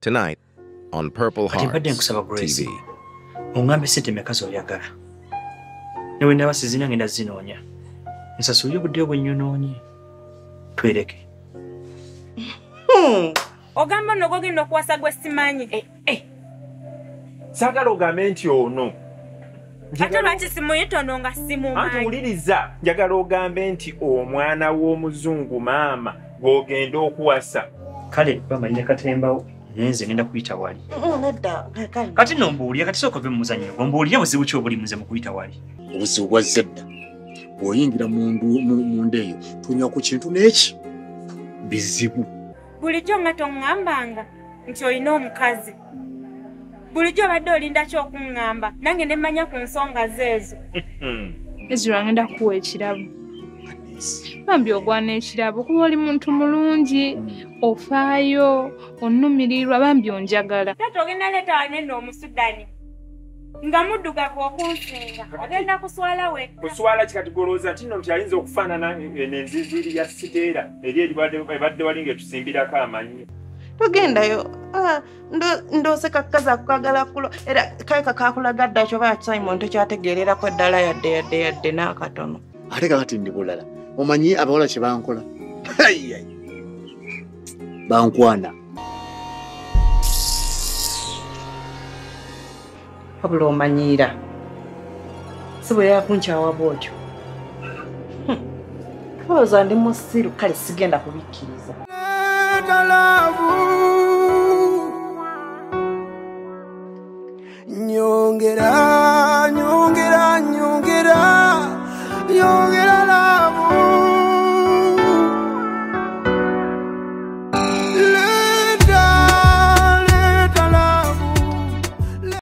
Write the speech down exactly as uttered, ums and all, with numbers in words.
Tonight on Purple Hearts T V. Ungambe sente mekazo oyagala. Newe ndabasi zina ngenda zinonya. Nsasuye budde obwennyononye. Twereke. Ogamba nogo genda okuwasa gwe simanyi. Eh eh. Sagala ogambe nti ono. Ate lwaki simu yitono nga simu manyi. Anti uliriza njagala ogambe nti omwana w'omuzungu maama gw'ogenda okuwasa. Kale bamanyire katembawo nze ngenda kuyita wali. Nedda kale. Kati nombuulira kati soko ve muzanyo. Ombuulira buzibu ki obuli muze mu kuyita wali. Obuzibu bwa zedda. Bw'oyingira mu nda eyo tunywa ku kintu n'eki bizibu. Bulijjo nga tongambanga nti olina omukazi. Bulijjo badde olinda ky'okungamba nange ne manya ku nsonga zeezo. Ezra ngenda kuwa ekirabo. Bambi ogwana ekirabo kuba oli muntu mulungi, ofaayo, onnumirirwa bambi onjagala. Tato ogenda leeta wanene omusudani. Nga muddugavu okunsinga agenda kuswala we. Kuswala kikatigolooza nti nno kyayinza okufaanana n'enziiziiri ya siteera eri ebadde walinga etusimbirako amanyi. Togendayo. Ah, ndo ndose kakaza kukagala kulo era kaika kakulaga dda kyo ba Simon tekyategeerera ko ddala yadde yadde yadde n'akatono. Ate kati ndi bulala. Omanyi abawala kye bankola. Hayi. Bankwana. Wabula omanyiira. Sibo yakunkyawa bwotyo. Lowooza ndi musiru kale sigenda kubikkiriza.